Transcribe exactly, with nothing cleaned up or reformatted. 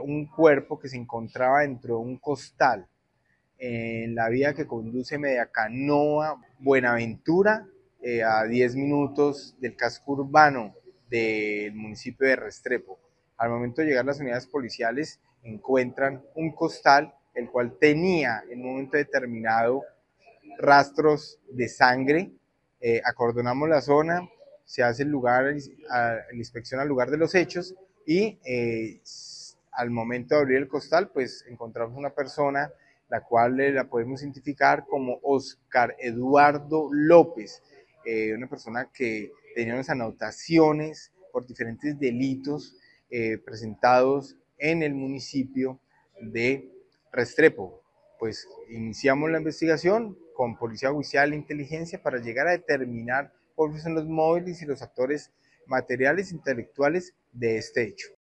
un cuerpo que se encontraba dentro de un costal en la vía que conduce Mediacanoa, Buenaventura, eh, a diez minutos del casco urbano del municipio de Restrepo. Al momento de llegar las unidades policiales encuentran un costal el cual tenía en un momento determinado rastros de sangre. Eh, acordonamos la zona, se hace el lugar, a, la inspección al lugar de los hechos y eh, al momento de abrir el costal, pues encontramos una persona la cual eh, la podemos identificar como Oscar Eduardo López, eh, una persona que tenía unas anotaciones por diferentes delitos eh, presentados en el municipio de Restrepo. Pues iniciamos la investigación con Policía Judicial e Inteligencia para llegar a determinar cuáles son los móviles y los actores materiales e intelectuales de este hecho.